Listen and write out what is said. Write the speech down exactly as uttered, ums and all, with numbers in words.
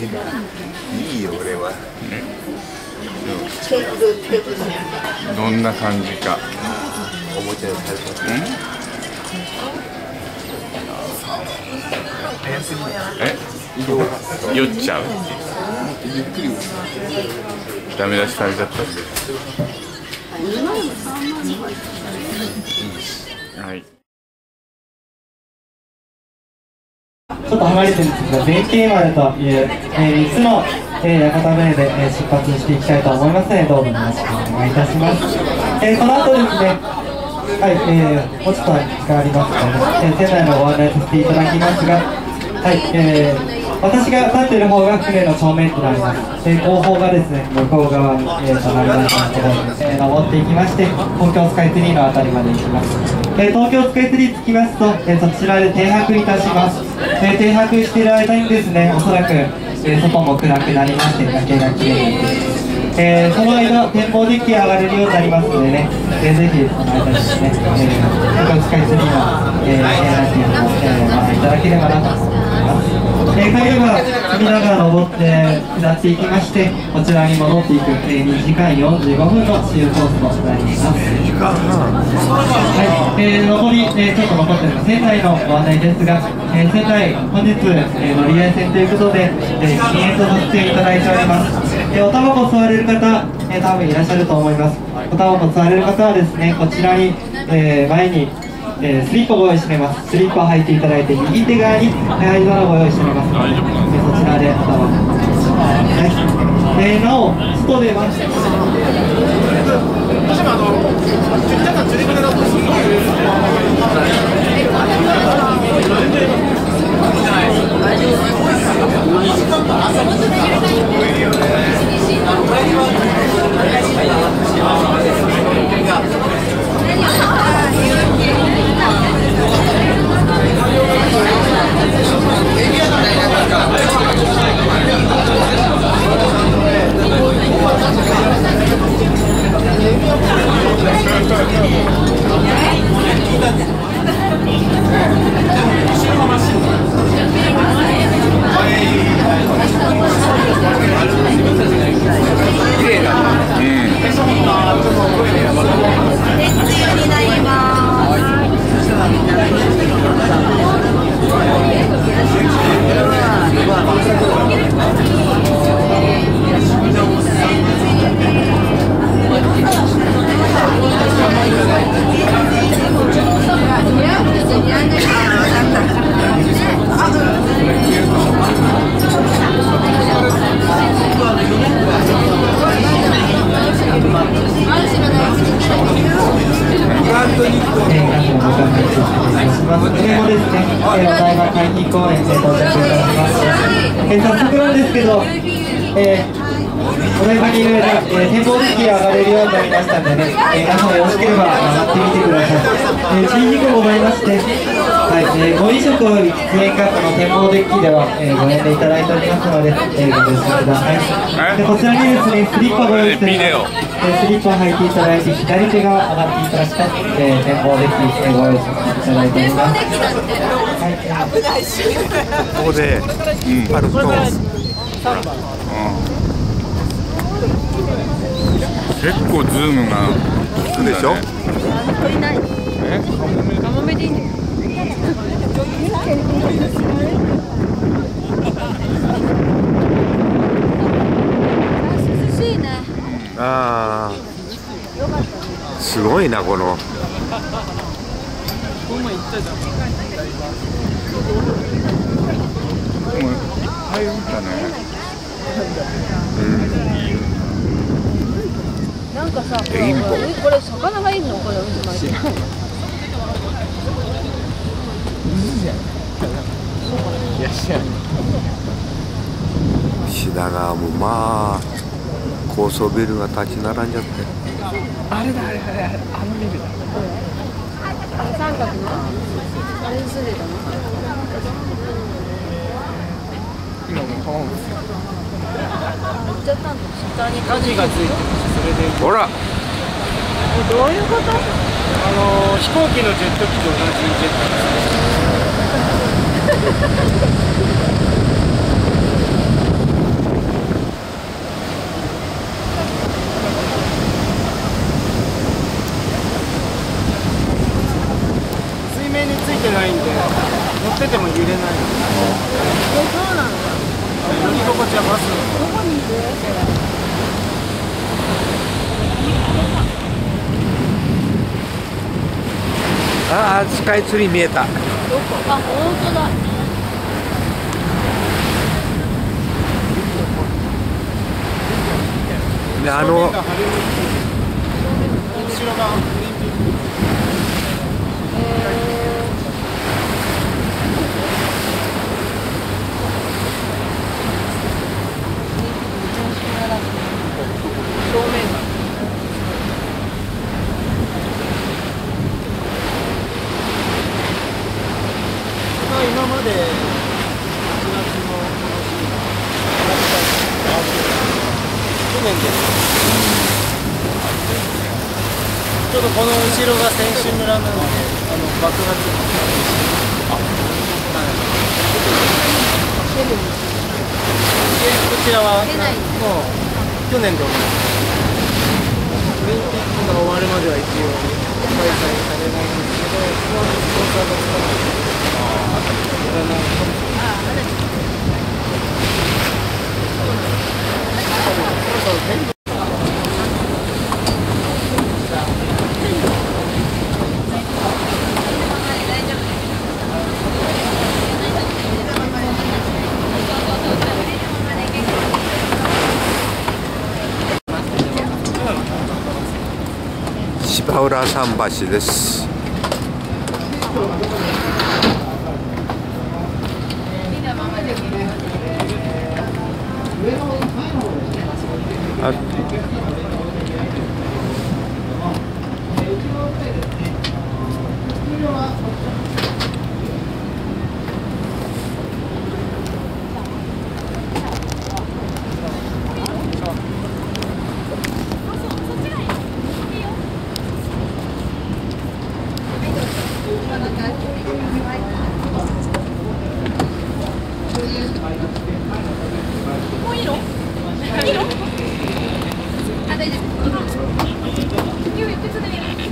いいよ俺は。 どんな感じか。 おもちゃで食べた。 え？酔っちゃう。 ゆっくり。 ダメ出しされちゃった。はい。 ちょっと離れてるんですけど、弁慶丸という、えー、みっつの、えー、屋形船で、えー、出発していきたいと思いますので、どうぞよろしくお願いいたします。えー、この後ですね、はい、えー、もうちょっと時間ありますので、えー、船内のご案内させていただきますが、はい、えー、私が立っている方が船の正面となります。えー、後方がですね、向こう側に、えー、隣のところに、えー、登っていきまして、東京スカイツリーのあたりまで行きます。えー、東京スカイツリー着きますと、えー、そちらで停泊いたします。えー、停泊している間にですね、おそらく、えー、外も暗くなりまして、崖が綺麗に、えー、その間、展望デッキ上がれるようになりますのでね、えー、ぜひその間にですね、えー、東京スカイツリーの、えー、部屋っていうのを、えー、ご覧いただければなと思います。えー、帰れば隅田川登って下っていきまして、こちらに戻っていく、えー、にじかんよんじゅうごふんの周コースとなります。はい、えー、残り、えー、ちょっと残っている仙台のご案内ですが、えー、仙台、本日、えー、乗り合い線ということで、えー、禁煙とさせていただいております。えー、おタバコ吸われる方、えー、多分いらっしゃると思います。おタバコ吸われる方はですね、こちらに、えー、前にえー、スリッパをご用意しています。スリッパを履いていただいて、右手側に灰皿をご用意しておりますので、えー、そちらでおタバコ、はい、えー、なお、外ではこちらにですね、スリッパご用意しております。スリッパを履いていただいて、左手が上がっていただきたい、えー、展望デッキ、えー、ご用意させていただいております。はい、 ここで引っ張ると、うん、 結構ズームが効くでしょ。 え？カモメでいいんだよ。 ああ、すごいなこの。 入るんだね。 うん。 なんかさ、 レインボー。 これ魚がいるのこれ渦巻いて。 品川もまあ高層ビルが立ち並んじゃって。 あれだあれあれあれあのビルだ。あれ三角のあれに住んでたの。 今もう川もですよ。 行っちゃったんだ。下に火事がついてそれで。 ほら。 どういうこと？ あの飛行機のジェット機と同じジェット機です。 面についてないんで乗ってても揺れない。 そうなの。 乗り心地はバスの。 どこにいる？ ああ、スカイツリー見えた。 どこ？あ、本当だ。 で、あの後ろがハリウッド、後ろがオリンピック。 正面が。 まあ今までいちがつのこの日、去年です。ちょうどこの後ろが選手村なので、あの爆発あ、はい。こちらはもう去年で終わりました。オリンピックが終わるまでは一応開催されないんですけど、そのスポンサーがつかないので、やらないかもしれない。そうそう全部芝浦桟橋です。あ、 もういいの？いいの？あ、大丈夫。ゆうゆう、手伝ってみる。